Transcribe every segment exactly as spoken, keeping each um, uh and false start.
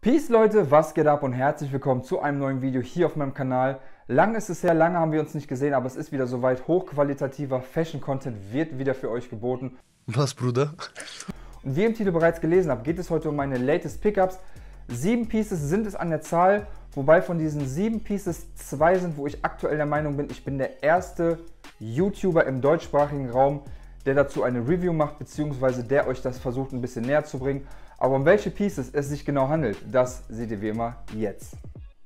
Peace Leute, was geht ab und herzlich willkommen zu einem neuen Video hier auf meinem Kanal. Lange ist es her, lange haben wir uns nicht gesehen, aber es ist wieder soweit. Hochqualitativer Fashion-Content wird wieder für euch geboten. Was, Bruder? Und wie ihr im Titel bereits gelesen habt, geht es heute um meine latest Pickups. Sieben Pieces sind es an der Zahl, wobei von diesen sieben Pieces zwei sind, wo ich aktuell der Meinung bin, ich bin der erste YouTuber im deutschsprachigen Raum, der dazu eine Review macht, beziehungsweise der euch das versucht ein bisschen näher zu bringen. Aber um welche Pieces es sich genau handelt, das seht ihr wie immer jetzt.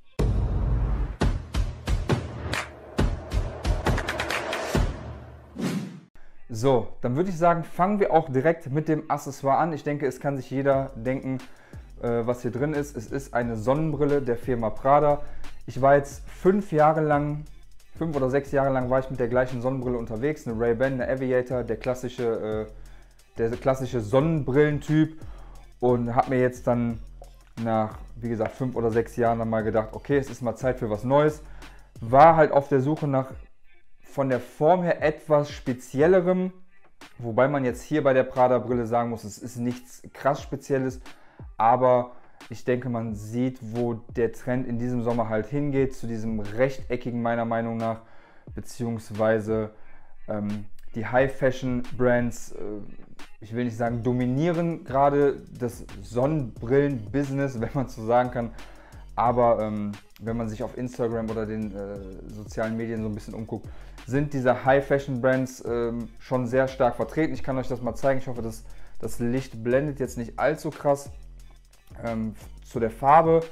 So, dann würde ich sagen, fangen wir auch direkt mit dem Accessoire an. Ich denke, es kann sich jeder denken, äh, was hier drin ist. Es ist eine Sonnenbrille der Firma Prada. Ich war jetzt fünf Jahre lang, fünf oder sechs Jahre lang war ich mit der gleichen Sonnenbrille unterwegs. Eine Ray-Ban, eine Aviator, der klassische, äh, der klassische Sonnenbrillentyp. Und habe mir jetzt dann nach, wie gesagt, fünf oder sechs Jahren dann mal gedacht, okay, es ist mal Zeit für was Neues. War halt auf der Suche nach von der Form her etwas Speziellerem, wobei man jetzt hier bei der Prada-Brille sagen muss, es ist nichts krass Spezielles, aber ich denke, man sieht, wo der Trend in diesem Sommer halt hingeht, zu diesem rechteckigen meiner Meinung nach, beziehungsweise ähm, die High-Fashion-Brands, äh, ich will nicht sagen dominieren gerade das Sonnenbrillen-Business, wenn man so sagen kann, aber ähm, wenn man sich auf Instagram oder den äh, sozialen Medien so ein bisschen umguckt, sind diese High-Fashion-Brands ähm, schon sehr stark vertreten. Ich kann euch das mal zeigen. Ich hoffe, dass das Licht blendet jetzt nicht allzu krass. Ähm, zu der Farbe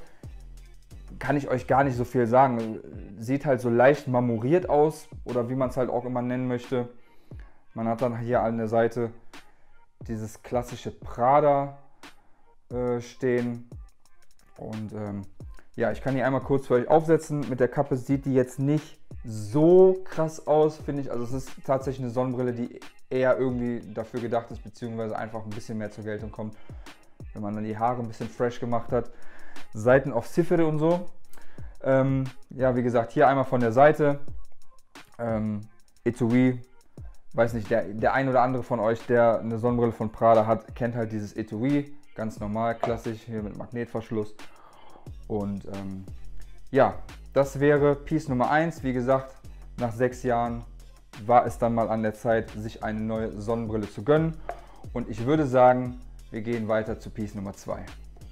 kann ich euch gar nicht so viel sagen. Sieht halt so leicht marmoriert aus oder wie man es halt auch immer nennen möchte. Man hat dann hier an der Seite dieses klassische Prada äh, stehen. Und ähm, ja, ich kann die einmal kurz für euch aufsetzen. Mit der Kappe sieht die jetzt nicht so krass aus, finde ich. Also es ist tatsächlich eine Sonnenbrille, die eher irgendwie dafür gedacht ist, beziehungsweise einfach ein bisschen mehr zur Geltung kommt, wenn man dann die Haare ein bisschen fresh gemacht hat. Seiten auf Ziffere und so. Ähm, ja, wie gesagt, hier einmal von der Seite. Ähm, Etui. Weiß nicht, der, der ein oder andere von euch, der eine Sonnenbrille von Prada hat, kennt halt dieses Etui. Ganz normal, klassisch, hier mit Magnetverschluss. Und ähm, ja, das wäre Piece Nummer eins. Wie gesagt, nach sechs Jahren war es dann mal an der Zeit, sich eine neue Sonnenbrille zu gönnen. Und ich würde sagen, wir gehen weiter zu Piece Nummer zwei.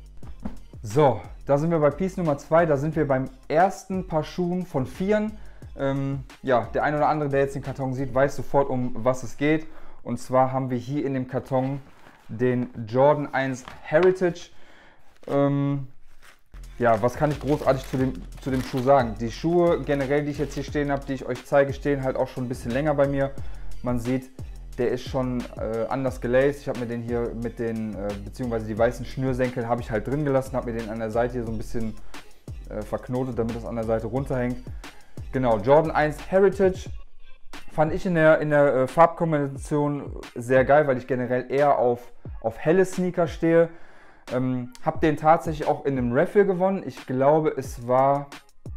So, da sind wir bei Piece Nummer zwei. Da sind wir beim ersten Paar Schuhen von vieren. Ähm, ja, der ein oder andere, der jetzt den Karton sieht, weiß sofort, um was es geht. Und zwar haben wir hier in dem Karton den Jordan eins Heritage. Ähm, ja, was kann ich großartig zu dem, zu dem Schuh sagen? Die Schuhe generell, die ich jetzt hier stehen habe, die ich euch zeige, stehen halt auch schon ein bisschen länger bei mir. Man sieht, der ist schon äh, anders gelaced. Ich habe mir den hier mit den, äh, beziehungsweise die weißen Schnürsenkel habe ich halt drin gelassen, habe mir den an der Seite hier so ein bisschen äh, verknotet, damit das an der Seite runterhängt. Genau, Jordan eins Heritage fand ich in der, in der äh, Farbkombination sehr geil, weil ich generell eher auf, auf helle Sneaker stehe. Ähm, habe den tatsächlich auch in einem Raffle gewonnen. Ich glaube, es war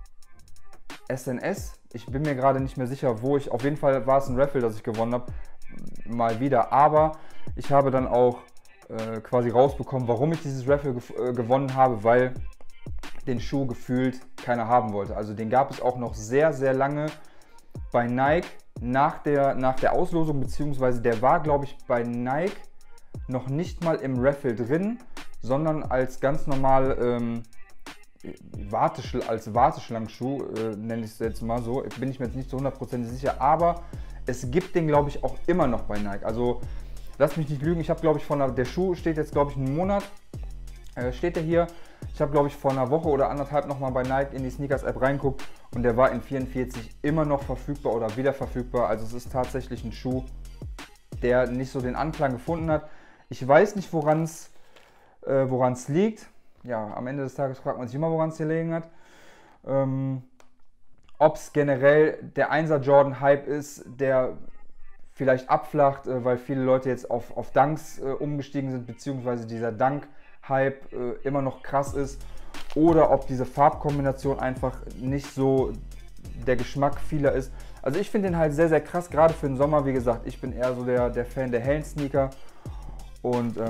S N S. Ich bin mir gerade nicht mehr sicher, wo ich. Auf jeden Fall war es ein Raffle, das ich gewonnen habe. Mal wieder. Aber ich habe dann auch äh, quasi rausbekommen, warum ich dieses Raffle ge äh, gewonnen habe, weil den Schuh gefühlt keiner haben wollte. Also den gab es auch noch sehr, sehr lange bei Nike nach der, nach der Auslosung, beziehungsweise der war, glaube ich, bei Nike noch nicht mal im Raffle drin, sondern als ganz normal ähm, Warteschl als Warteschlangenschuh, äh, nenne ich es jetzt mal so. Bin ich mir jetzt nicht zu hundertprozentig sicher, aber es gibt den, glaube ich, auch immer noch bei Nike. Also lasst mich nicht lügen, ich habe, glaube ich, von einer, der Schuh steht jetzt, glaube ich, einen Monat, äh, steht der hier. Ich habe, glaube ich, vor einer Woche oder anderthalb nochmal bei Nike in die Sneakers-App reingeguckt und der war in vierundvierzig immer noch verfügbar oder wieder verfügbar. Also es ist tatsächlich ein Schuh, der nicht so den Anklang gefunden hat. Ich weiß nicht, woran es äh, woran's liegt. Ja, am Ende des Tages fragt man sich immer, woran es gelegen hat. Ähm, Ob es generell der Einser Jordan Hype ist, der vielleicht abflacht, äh, weil viele Leute jetzt auf, auf Dunks äh, umgestiegen sind, beziehungsweise dieser Dunk Hype äh, immer noch krass ist, oder ob diese Farbkombination einfach nicht so der Geschmack vieler ist. Also ich finde den halt sehr, sehr krass, gerade für den Sommer. Wie gesagt, ich bin eher so der, der Fan der hellen Sneaker und ähm,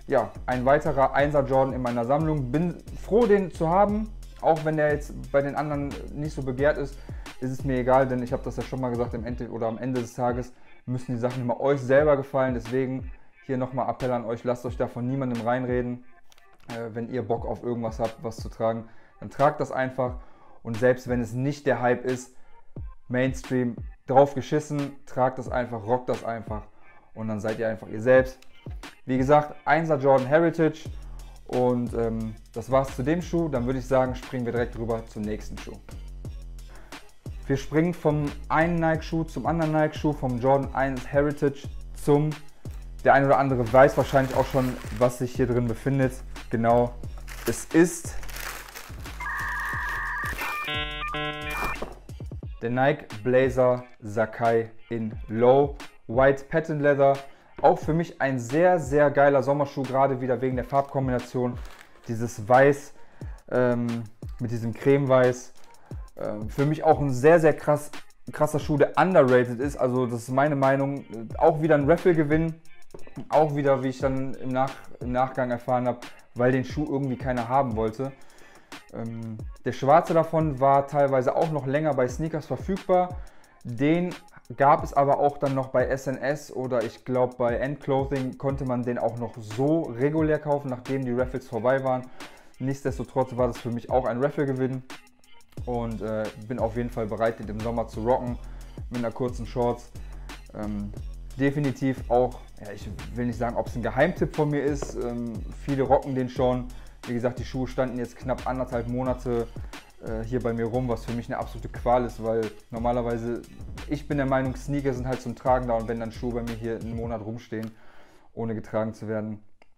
ja, ein weiterer Einser Jordan in meiner Sammlung. Bin froh, den zu haben, auch wenn der jetzt bei den anderen nicht so begehrt ist, ist es mir egal, denn ich habe das ja schon mal gesagt, im Ende oder am Ende des Tages müssen die Sachen immer euch selber gefallen. Deswegen hier nochmal Appell an euch, lasst euch da von niemandem reinreden. Äh, wenn ihr Bock auf irgendwas habt, was zu tragen, dann tragt das einfach. Und selbst wenn es nicht der Hype ist, Mainstream, drauf geschissen, tragt das einfach, rockt das einfach und dann seid ihr einfach ihr selbst. Wie gesagt, Einser Jordan Heritage und ähm, das war's zu dem Schuh. Dann würde ich sagen, springen wir direkt rüber zum nächsten Schuh. Wir springen vom einen Nike-Schuh zum anderen Nike-Schuh, vom Jordan eins Heritage zum, der ein oder andere weiß wahrscheinlich auch schon, was sich hier drin befindet. Genau, es ist der Nike Blazer Sacai in Low White Patent Leather. Auch für mich ein sehr, sehr geiler Sommerschuh, gerade wieder wegen der Farbkombination. Dieses Weiß ähm, mit diesem Cremeweiß. Ähm, für mich auch ein sehr, sehr krass, krasser Schuh, der underrated ist. Also das ist meine Meinung. Auch wieder ein Raffle-Gewinn. Auch wieder, wie ich dann im, Nach im Nachgang erfahren habe, weil den Schuh irgendwie keiner haben wollte. Ähm, der schwarze davon war teilweise auch noch länger bei Sneakers verfügbar. Den gab es aber auch dann noch bei S N S oder ich glaube bei End Clothing konnte man den auch noch so regulär kaufen, nachdem die Raffles vorbei waren. Nichtsdestotrotz war das für mich auch ein Raffle-Gewinn und äh, bin auf jeden Fall bereit, den im Sommer zu rocken mit einer kurzen Shorts. Ähm, definitiv auch, ja, ich will nicht sagen, ob es ein Geheimtipp von mir ist, ähm, viele rocken den schon. Wie gesagt, die Schuhe standen jetzt knapp anderthalb Monate äh, hier bei mir rum, was für mich eine absolute Qual ist, weil normalerweise, ich bin der Meinung, Sneaker sind halt zum Tragen da und wenn dann Schuhe bei mir hier einen Monat rumstehen, ohne getragen zu werden,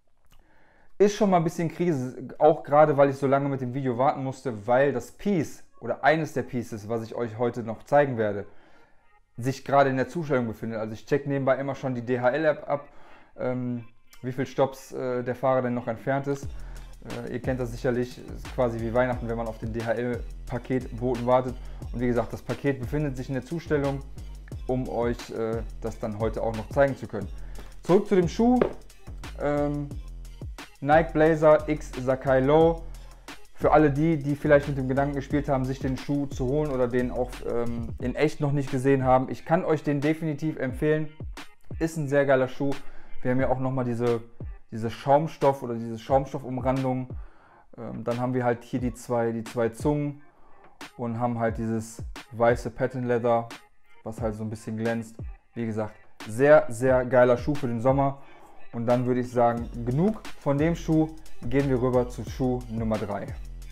ist schon mal ein bisschen Krise, auch gerade, weil ich so lange mit dem Video warten musste, weil das Piece oder eines der Pieces, was ich euch heute noch zeigen werde, sich gerade in der Zustellung befindet. Also ich check nebenbei immer schon die D H L-App ab, ähm, wie viele Stops äh, der Fahrer denn noch entfernt ist. Äh, ihr kennt das sicherlich, ist quasi wie Weihnachten, wenn man auf den D H L-Paketboten wartet. Und wie gesagt, das Paket befindet sich in der Zustellung, um euch äh, das dann heute auch noch zeigen zu können. Zurück zu dem Schuh. Ähm, Nike Blazer X Sacai Low. Für alle die, die vielleicht mit dem Gedanken gespielt haben, sich den Schuh zu holen oder den auch ähm, in echt noch nicht gesehen haben, ich kann euch den definitiv empfehlen. Ist ein sehr geiler Schuh. Wir haben ja auch nochmal diese, diese Schaumstoff oder diese Schaumstoffumrandung. Ähm, dann haben wir halt hier die zwei, die zwei Zungen und haben halt dieses weiße Patent Leather, was halt so ein bisschen glänzt. Wie gesagt, sehr, sehr geiler Schuh für den Sommer. Und dann würde ich sagen, genug von dem Schuh, gehen wir rüber zu Schuh Nummer drei.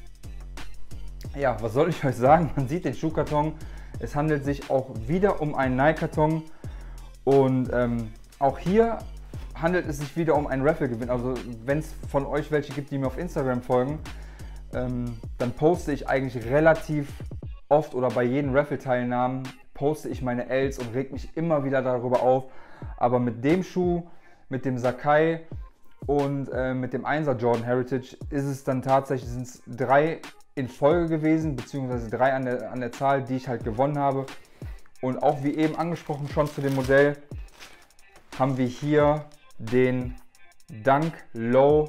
Ja, was soll ich euch sagen? Man sieht den Schuhkarton. Es handelt sich auch wieder um einen Nike-Karton. Und ähm, auch hier handelt es sich wieder um einen Raffle-Gewinn. Also wenn es von euch welche gibt, die mir auf Instagram folgen, ähm, dann poste ich eigentlich relativ oft oder bei jedem Raffle-Teilnahmen poste ich meine Els und reg mich immer wieder darüber auf. Aber mit dem Schuh, mit dem Sacai und äh, mit dem Einser Jordan Heritage ist es dann tatsächlich, sind es drei in Folge gewesen, beziehungsweise drei an der, an der Zahl, die ich halt gewonnen habe. Und auch wie eben angesprochen schon zu dem Modell, haben wir hier den Dunk Low.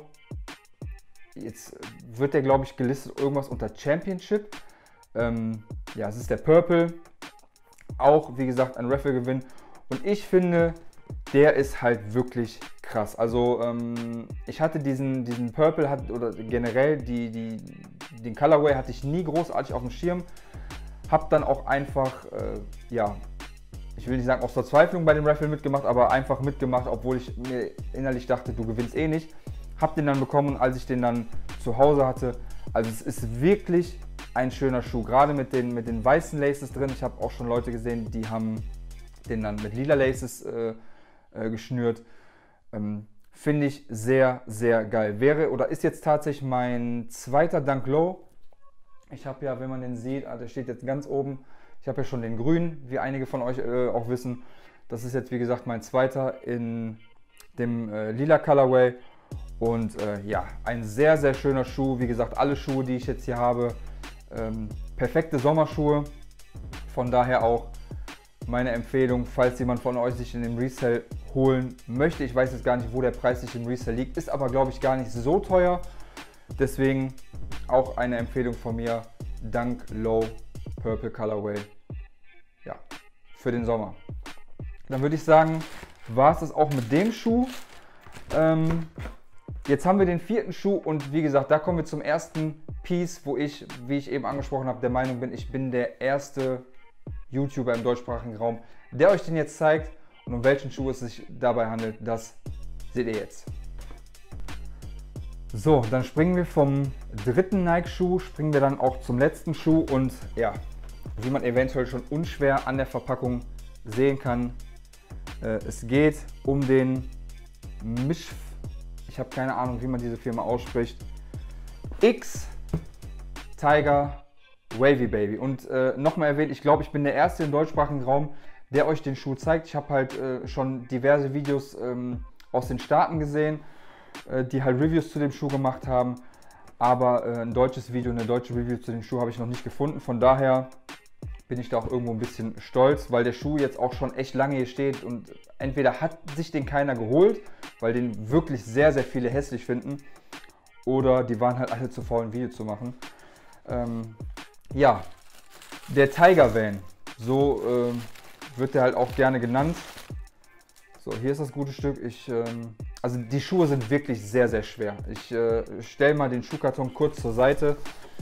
Jetzt wird der, glaube ich, gelistet irgendwas unter Championship. Ähm, ja, es ist der Purple. Auch, wie gesagt, ein Raffle-Gewinn. Und ich finde, der ist halt wirklich krass. Also ähm, ich hatte diesen, diesen Purple, hat, oder generell die, die, den Colorway hatte ich nie großartig auf dem Schirm. Hab dann auch einfach, äh, ja, ich will nicht sagen aus Verzweiflung bei dem Raffle mitgemacht, aber einfach mitgemacht, obwohl ich mir innerlich dachte, du gewinnst eh nicht. Hab den dann bekommen, als ich den dann zu Hause hatte. Also es ist wirklich ein schöner Schuh, gerade mit den, mit den weißen Laces drin. Ich habe auch schon Leute gesehen, die haben den dann mit lila Laces äh, äh, geschnürt. Ähm, Finde ich sehr, sehr geil. Wäre oder ist jetzt tatsächlich mein zweiter Dunk Low. Ich habe ja, wenn man den sieht, ah, der steht jetzt ganz oben. Ich habe ja schon den grünen, wie einige von euch äh, auch wissen. Das ist jetzt, wie gesagt, mein zweiter in dem äh, lila Colorway. Und äh, ja, ein sehr, sehr schöner Schuh. Wie gesagt, alle Schuhe, die ich jetzt hier habe, ähm, perfekte Sommerschuhe. Von daher auch meine Empfehlung, falls jemand von euch sich in den Resell holen möchte. Ich weiß jetzt gar nicht, wo der Preis sich im Resell liegt, ist aber glaube ich gar nicht so teuer. Deswegen auch eine Empfehlung von mir, Dunk Low Purple Colorway, ja, für den Sommer. Dann würde ich sagen, war es das auch mit dem Schuh. Ähm, jetzt haben wir den vierten Schuh und wie gesagt, da kommen wir zum ersten Piece, wo ich, wie ich eben angesprochen habe, der Meinung bin, ich bin der erste YouTuber im deutschsprachigen Raum, der euch den jetzt zeigt, und um welchen Schuh es sich dabei handelt, das seht ihr jetzt. So, dann springen wir vom dritten Nike-Schuh, springen wir dann auch zum letzten Schuh und ja, wie man eventuell schon unschwer an der Verpackung sehen kann, äh, es geht um den Misch, ich habe keine Ahnung, wie man diese Firma ausspricht, X Tiger Wavy Baby. Und äh, nochmal erwähnt, ich glaube, ich bin der erste im deutschsprachigen Raum, der euch den Schuh zeigt. Ich habe halt äh, schon diverse Videos ähm, aus den Staaten gesehen, äh, die halt Reviews zu dem Schuh gemacht haben. Aber äh, ein deutsches Video, eine deutsche Review zu dem Schuh habe ich noch nicht gefunden. Von daher bin ich da auch irgendwo ein bisschen stolz, weil der Schuh jetzt auch schon echt lange hier steht. Und entweder hat sich den keiner geholt, weil den wirklich sehr, sehr viele hässlich finden. Oder die waren halt alle zu faul, ein Video zu machen. Ähm, Ja, der Tiger Van, so äh, wird der halt auch gerne genannt. So, hier ist das gute Stück. Ich, ähm, also die Schuhe sind wirklich sehr, sehr schwer. Ich äh, stelle mal den Schuhkarton kurz zur Seite,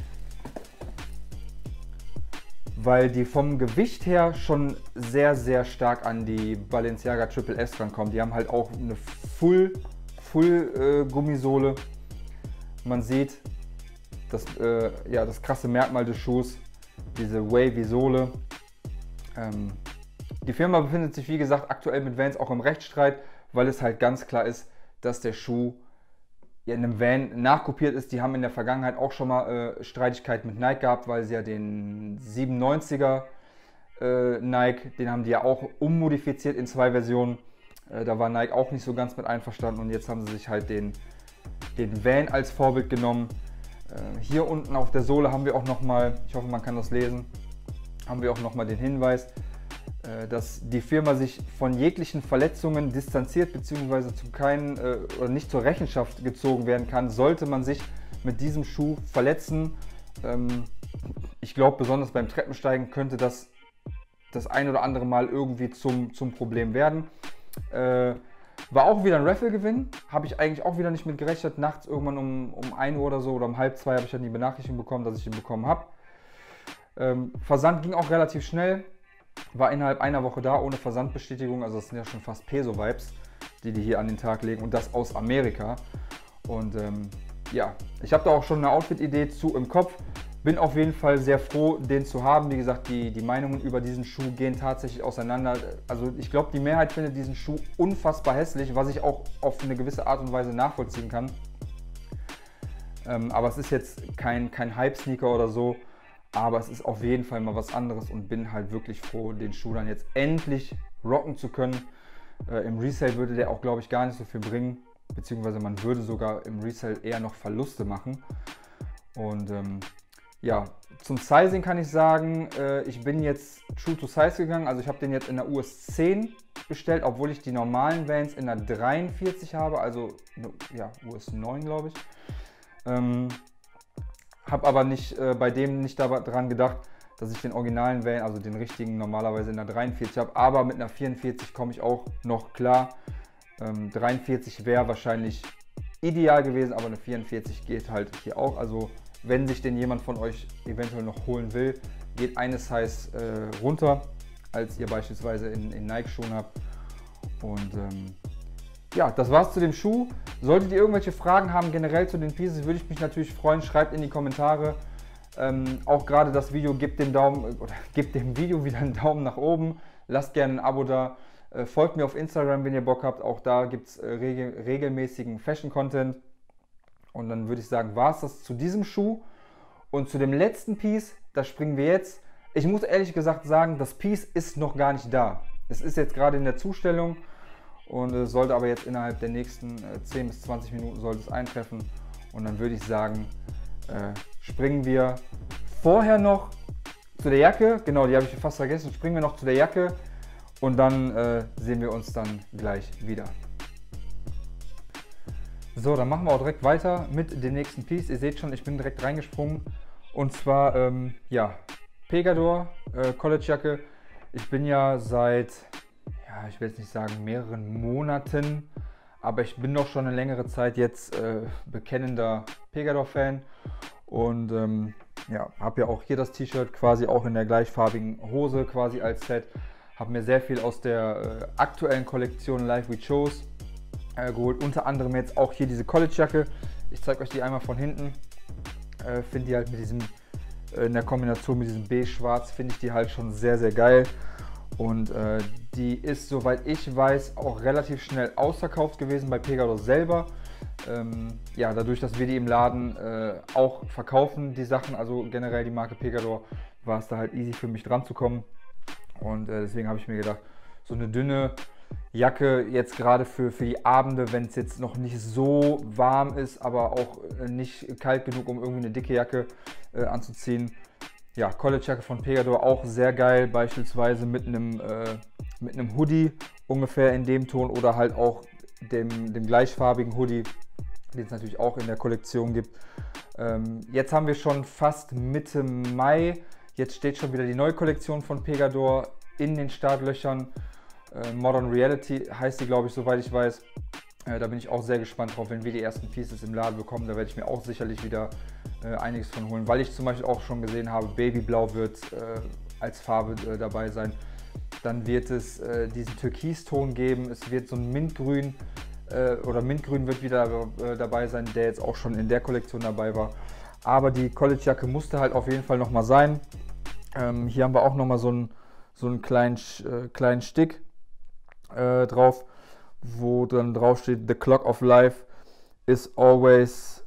weil die vom Gewicht her schon sehr, sehr stark an die Balenciaga Triple S rankommen. Die haben halt auch eine Full, Full äh, Gummisohle. Man sieht, Das, äh, ja, das krasse Merkmal des Schuhs, diese Wavy Sohle. Ähm, die Firma befindet sich, wie gesagt, aktuell mit Vans auch im Rechtsstreit, weil es halt ganz klar ist, dass der Schuh ja, in einem Van nachkopiert ist. Die haben in der Vergangenheit auch schon mal äh, Streitigkeiten mit Nike gehabt, weil sie ja den siebenundneunziger äh, Nike, den haben die ja auch ummodifiziert in zwei Versionen. Äh, da war Nike auch nicht so ganz mit einverstanden und jetzt haben sie sich halt den, den Van als Vorbild genommen. Hier unten auf der Sohle haben wir auch nochmal, ich hoffe man kann das lesen, haben wir auch nochmal den Hinweis, dass die Firma sich von jeglichen Verletzungen distanziert bzw. zu keinen oder nicht zur Rechenschaft gezogen werden kann, sollte man sich mit diesem Schuh verletzen. Ich glaube, besonders beim Treppensteigen könnte das das ein oder andere Mal irgendwie zum, zum Problem werden. War auch wieder ein Raffle-Gewinn, habe ich eigentlich auch wieder nicht mit gerechnet. Nachts irgendwann um, um ein Uhr oder so oder um halb zwei habe ich dann die Benachrichtigung bekommen, dass ich ihn bekommen habe. Ähm, Versand ging auch relativ schnell, war innerhalb einer Woche da, ohne Versandbestätigung. Also das sind ja schon fast Peso-Vibes, die die hier an den Tag legen und das aus Amerika. Und ähm, ja, ich habe da auch schon eine Outfit-Idee zu im Kopf. Bin auf jeden Fall sehr froh, den zu haben. Wie gesagt, die, die Meinungen über diesen Schuh gehen tatsächlich auseinander. Also ich glaube, die Mehrheit findet diesen Schuh unfassbar hässlich, was ich auch auf eine gewisse Art und Weise nachvollziehen kann. Ähm, aber es ist jetzt kein, kein Hype-Sneaker oder so. Aber es ist auf jeden Fall mal was anderes und bin halt wirklich froh, den Schuh dann jetzt endlich rocken zu können. Äh, Im Resale würde der auch, glaube ich, gar nicht so viel bringen. Beziehungsweise man würde sogar im Resale eher noch Verluste machen. Und ähm, ja, zum Sizing kann ich sagen, äh, ich bin jetzt true to size gegangen. Also ich habe den jetzt in der U S zehn bestellt, obwohl ich die normalen Vans in der dreiundvierzig habe. Also ja, U S neun glaube ich. Ähm, habe aber nicht äh, bei dem nicht daran gedacht, dass ich den originalen Van, also den richtigen, normalerweise in der dreiundvierzig habe. Aber mit einer vierundvierzig komme ich auch noch klar. Ähm, dreiundvierzig wäre wahrscheinlich ideal gewesen, aber eine vierundvierzig geht halt hier auch. Also wenn sich den jemand von euch eventuell noch holen will, geht eine Size äh, runter, als ihr beispielsweise in, in Nike-Schuhen habt. Und ähm, ja, das war's zu dem Schuh. Solltet ihr irgendwelche Fragen haben generell zu den Pieces, würde ich mich natürlich freuen. Schreibt in die Kommentare. Ähm, auch gerade das Video, gebt dem Daumen oder gebt dem Video wieder einen Daumen nach oben. Lasst gerne ein Abo da. Äh, folgt mir auf Instagram, wenn ihr Bock habt. Auch da gibt es äh, regel, regelmäßigen Fashion-Content. Und dann würde ich sagen, war es das zu diesem Schuh. Und zu dem letzten Piece, da springen wir jetzt. Ich muss ehrlich gesagt sagen, das Piece ist noch gar nicht da. Es ist jetzt gerade in der Zustellung und äh, sollte aber jetzt innerhalb der nächsten äh, zehn bis zwanzig Minuten sollte es eintreffen. Und dann würde ich sagen, äh, springen wir vorher noch zu der Jacke. Genau, die habe ich fast vergessen. Springen wir noch zu der Jacke. und dann äh, sehen wir uns dann gleich wieder. So, dann machen wir auch direkt weiter mit dem nächsten Piece. Ihr seht schon, ich bin direkt reingesprungen. Und zwar, ähm, ja, Pegador, äh, Collegejacke. Ich bin ja seit, ja, ich will jetzt nicht sagen mehreren Monaten, aber ich bin doch schon eine längere Zeit jetzt äh, bekennender Pegador-Fan. Und ähm, ja, habe ja auch hier das T-Shirt quasi auch in der gleichfarbigen Hose quasi als Set. Habe mir sehr viel aus der äh, aktuellen Kollektion Life We Chose äh, geholt. Unter anderem jetzt auch hier diese College-Jacke. Ich zeige euch die einmal von hinten. Äh, finde die halt mit diesem, äh, in der Kombination mit diesem beige-schwarz, finde ich die halt schon sehr, sehr geil. Und äh, die ist, soweit ich weiß, auch relativ schnell ausverkauft gewesen bei Pegador selber. Ähm, ja, dadurch, dass wir die im Laden äh, auch verkaufen, die Sachen, also generell die Marke Pegador, war es da halt easy für mich dran zu kommen. Und äh, deswegen habe ich mir gedacht, so eine dünne Jacke jetzt gerade für, für die Abende, wenn es jetzt noch nicht so warm ist, aber auch äh, nicht kalt genug, um irgendwie eine dicke Jacke äh, anzuziehen. Ja, College-Jacke von Pegador auch sehr geil, beispielsweise mit einem, äh, mit einem Hoodie ungefähr in dem Ton oder halt auch dem, dem gleichfarbigen Hoodie, den es natürlich auch in der Kollektion gibt. Ähm, jetzt haben wir schon fast Mitte Mai, jetzt steht schon wieder die neue Kollektion von Pegador in den Startlöchern. Äh, Modern Reality heißt die, glaube ich, soweit ich weiß. Äh, da bin ich auch sehr gespannt drauf, wenn wir die ersten Pieces im Laden bekommen. Da werde ich mir auch sicherlich wieder äh, einiges von holen, weil ich zum Beispiel auch schon gesehen habe, Babyblau wird äh, als Farbe äh, dabei sein. Dann wird es äh, diesen Türkiston geben, es wird so ein Mintgrün äh, oder Mintgrün wird wieder äh, dabei sein, der jetzt auch schon in der Kollektion dabei war. Aber die College-Jacke musste halt auf jeden Fall nochmal sein. Ähm, hier haben wir auch nochmal so einen, so einen kleinen, äh, kleinen Stick äh, drauf, wo dann drauf steht, The Clock of Life is always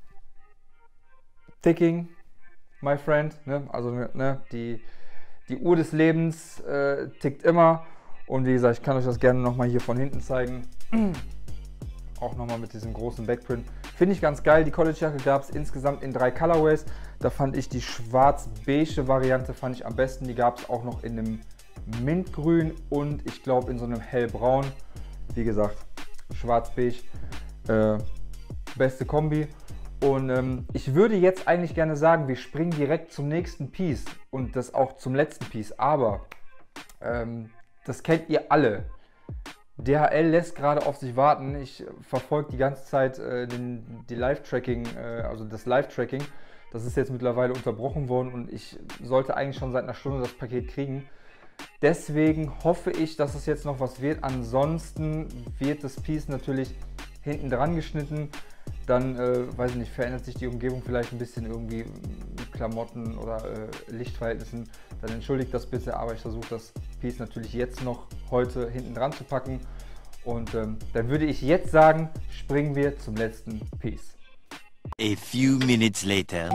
ticking, my friend. Ne? Also ne, die, die Uhr des Lebens äh, tickt immer. Und wie gesagt, ich kann euch das gerne nochmal hier von hinten zeigen. Auch nochmal mit diesem großen Backprint. Finde ich ganz geil. Die College-Jacke gab es insgesamt in drei Colorways. Da fand ich die schwarz-beige Variante fand ich am besten. Die gab es auch noch in einem Mintgrün und ich glaube in so einem hellbraun. Wie gesagt, schwarz-beige. Äh, beste Kombi. Und ähm, ich würde jetzt eigentlich gerne sagen, wir springen direkt zum nächsten Piece und das auch zum letzten Piece. Aber ähm, das kennt ihr alle. D H L lässt gerade auf sich warten. Ich verfolge die ganze Zeit äh, den, die Live-Tracking, äh, also das Live-Tracking. Das ist jetzt mittlerweile unterbrochen worden und ich sollte eigentlich schon seit einer Stunde das Paket kriegen. Deswegen hoffe ich, dass es jetzt noch was wird. Ansonsten wird das Piece natürlich hinten dran geschnitten. Dann, äh, weiß ich nicht, verändert sich die Umgebung vielleicht ein bisschen irgendwie mit Klamotten oder äh, Lichtverhältnissen. Dann entschuldigt das bitte, aber ich versuche das Piece natürlich jetzt noch heute hinten dran zu packen. Und ähm, dann würde ich jetzt sagen, springen wir zum letzten Piece. A few minutes later.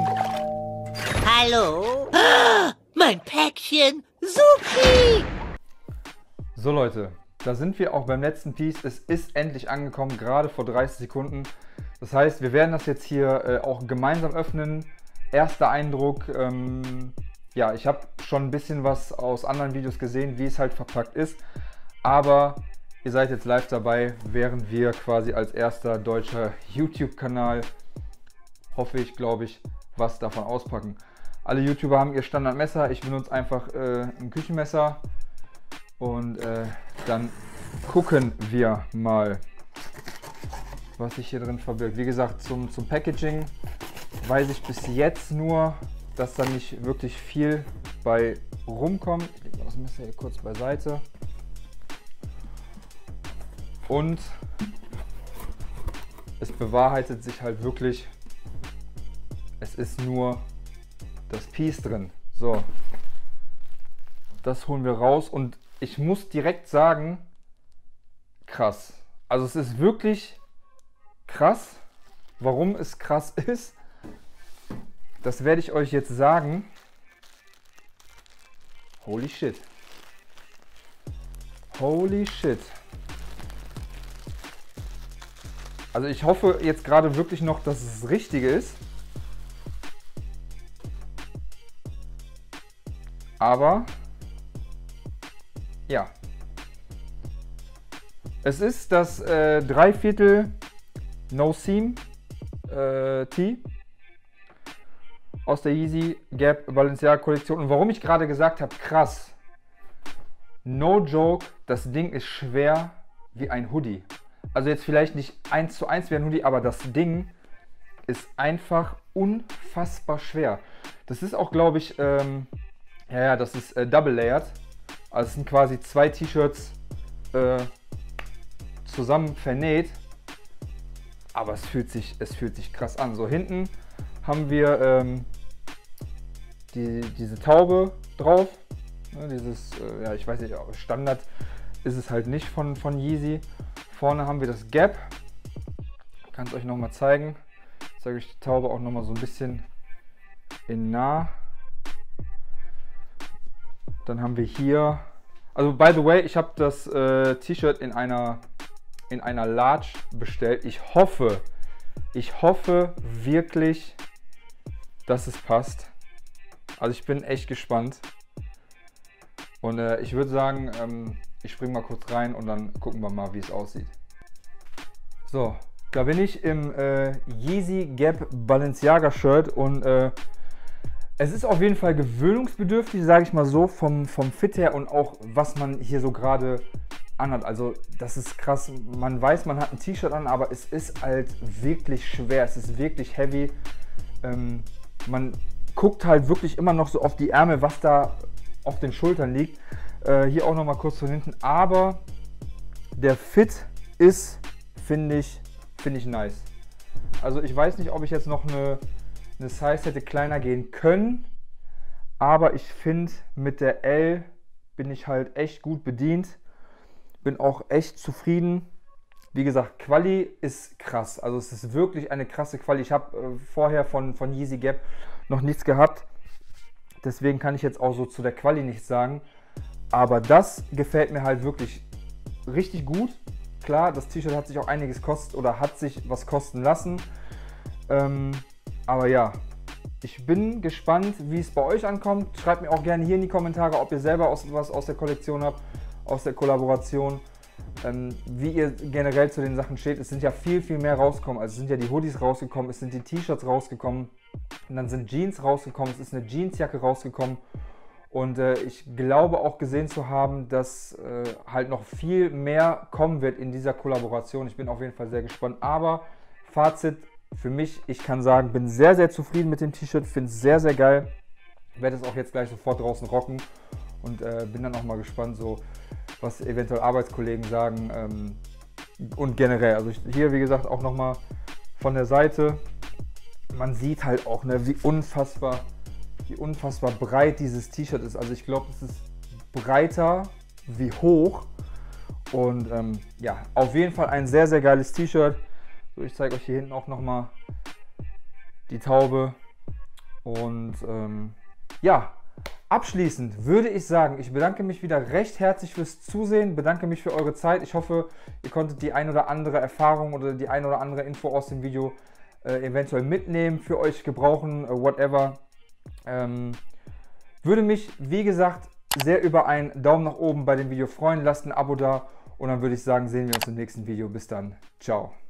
Hallo? Ah, mein Päckchen! Supi! So Leute, da sind wir auch beim letzten Piece. Es ist endlich angekommen, gerade vor dreißig Sekunden. Das heißt, wir werden das jetzt hier äh, auch gemeinsam öffnen. Erster Eindruck, ähm, ja, ich habe schon ein bisschen was aus anderen Videos gesehen, wie es halt verpackt ist. Aber ihr seid jetzt live dabei, während wir quasi als erster deutscher YouTube-Kanal, hoffe ich, glaube ich, was davon auspacken. Alle YouTuber haben ihr Standardmesser, ich benutze einfach äh, ein Küchenmesser und äh, dann gucken wir mal, was sich hier drin verbirgt. Wie gesagt, zum, zum Packaging weiß ich bis jetzt nur, dass da nicht wirklich viel bei rumkommt. Ich lege das Messer hier kurz beiseite. Und es bewahrheitet sich halt wirklich, es ist nur das Piece drin. So, das holen wir raus und ich muss direkt sagen, krass. Also es ist wirklich krass. Warum es krass ist, das werde ich euch jetzt sagen. Holy shit. Holy shit. Also ich hoffe jetzt gerade wirklich noch, dass es das Richtige ist. Aber ja, Es ist das äh, Dreiviertel No Seam äh, Tee aus der Yeezy Gap Balenciaga Kollektion. Und warum ich gerade gesagt habe, krass, no joke, das Ding ist schwer wie ein Hoodie. Also jetzt vielleicht nicht eins zu eins wie ein Hoodie, aber das Ding ist einfach unfassbar schwer. Das ist auch, glaube ich, ähm, ja, ja, das ist äh, double layered. Also es sind quasi zwei T-Shirts äh, zusammen vernäht. Aber es fühlt sich, es fühlt sich krass an. So, hinten haben wir ähm, die, diese Taube drauf. Ja, dieses, äh, ja, ich weiß nicht, Standard ist es halt nicht von, von Yeezy. Vorne haben wir das Gap. Ich kann es euch nochmal zeigen. Ich zeige euch die Taube auch nochmal so ein bisschen in nah. Dann haben wir hier, also by the way, ich habe das äh, T-Shirt in einer, in einer Large bestellt. Ich hoffe, ich hoffe wirklich, dass es passt. Also ich bin echt gespannt. Und äh, ich würde sagen, ähm, ich springe mal kurz rein und dann gucken wir mal, wie es aussieht. So, da bin ich im äh, Yeezy Gap Balenciaga Shirt und äh, es ist auf jeden Fall gewöhnungsbedürftig, sage ich mal so, vom, vom Fit her und auch was man hier so gerade anhat. Also das ist krass, man weiß, man hat ein T-Shirt an, aber es ist halt wirklich schwer, es ist wirklich heavy. Ähm, man guckt halt wirklich immer noch so auf die Ärmel, was da auf den Schultern liegt. Äh, hier auch noch mal kurz von hinten, aber der Fit ist, finde ich, finde ich nice. Also ich weiß nicht, ob ich jetzt noch eine, eine Size hätte kleiner gehen können, aber ich finde, mit der L bin ich halt echt gut bedient. Bin auch echt zufrieden. Wie gesagt, Quali ist krass. Also es ist wirklich eine krasse Quali. Ich habe äh, vorher von, von Yeezy Gap noch nichts gehabt. Deswegen kann ich jetzt auch so zu der Quali nichts sagen. Aber das gefällt mir halt wirklich richtig gut. Klar, das T-Shirt hat sich auch einiges kostet oder hat sich was kosten lassen. Ähm, aber ja, ich bin gespannt, wie es bei euch ankommt. Schreibt mir auch gerne hier in die Kommentare, ob ihr selber aus, was aus der Kollektion habt, aus der Kollaboration. Ähm, wie ihr generell zu den Sachen steht. Es sind ja viel, viel mehr rausgekommen. Also es sind ja die Hoodies rausgekommen, es sind die T-Shirts rausgekommen. Und dann sind Jeans rausgekommen, es ist eine Jeansjacke rausgekommen. Und äh, ich glaube auch gesehen zu haben, dass äh, halt noch viel mehr kommen wird in dieser Kollaboration. Ich bin auf jeden Fall sehr gespannt. Aber Fazit für mich, ich kann sagen, bin sehr, sehr zufrieden mit dem T-Shirt. Finde es sehr, sehr geil. Werde es auch jetzt gleich sofort draußen rocken. Und äh, bin dann auch mal gespannt, so was eventuell Arbeitskollegen sagen. Ähm, und generell, also ich, hier wie gesagt auch nochmal von der Seite. Man sieht halt auch, ne, wie unfassbar... wie unfassbar breit dieses T-Shirt ist. Also ich glaube, es ist breiter wie hoch. Und ähm, ja, auf jeden Fall ein sehr, sehr geiles T-Shirt. So, ich zeige euch hier hinten auch nochmal die Taube. Und ähm, ja, abschließend würde ich sagen, ich bedanke mich wieder recht herzlich fürs Zusehen. Bedanke mich für eure Zeit. Ich hoffe, ihr konntet die ein oder andere Erfahrung oder die ein oder andere Info aus dem Video äh, eventuell mitnehmen, für euch gebrauchen, äh, whatever. Ähm, würde mich, wie gesagt, sehr über einen Daumen nach oben bei dem Video freuen. Lasst ein Abo da und dann würde ich sagen, sehen wir uns im nächsten Video. Bis dann. Ciao.